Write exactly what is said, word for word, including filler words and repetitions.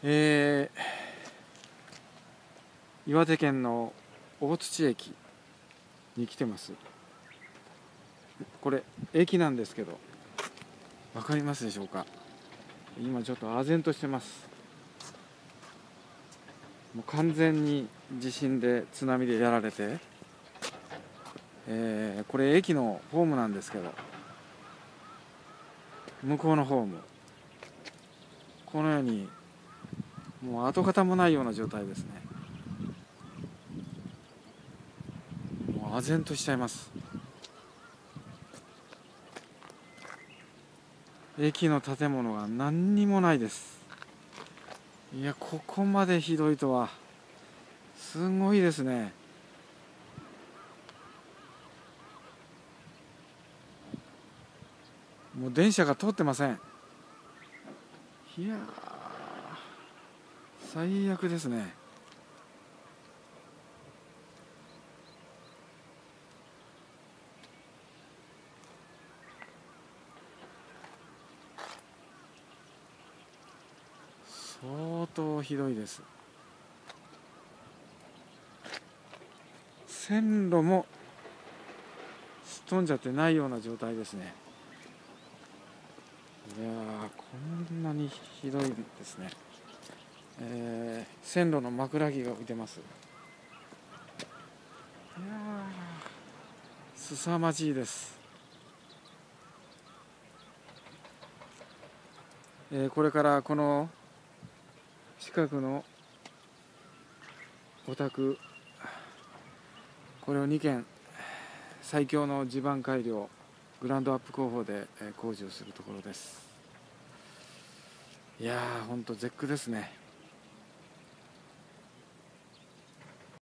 えー、岩手県の大槌駅に来てます。これ駅なんですけど分かりますでしょうか。今ちょっと唖然としてます。もう完全に地震で津波でやられて、えー、これ駅のホームなんですけど、向こうのホームこのようにもう跡形もないような状態ですね。もう唖然としちゃいます。駅の建物が何にもないです。いや、ここまでひどいとは。すごいですね。もう電車が通ってません。いやー、最悪ですね。相当ひどいです。線路もすっ飛んじゃってないような状態ですね。いやー、こんなにひどいですね。えー、線路の枕木が浮いてます。いやー、凄まじいです。えー、これからこの近くのお宅、これをにけん最強の地盤改良グランドアップ工法で工事をするところです。いやー、ほんと絶句ですね。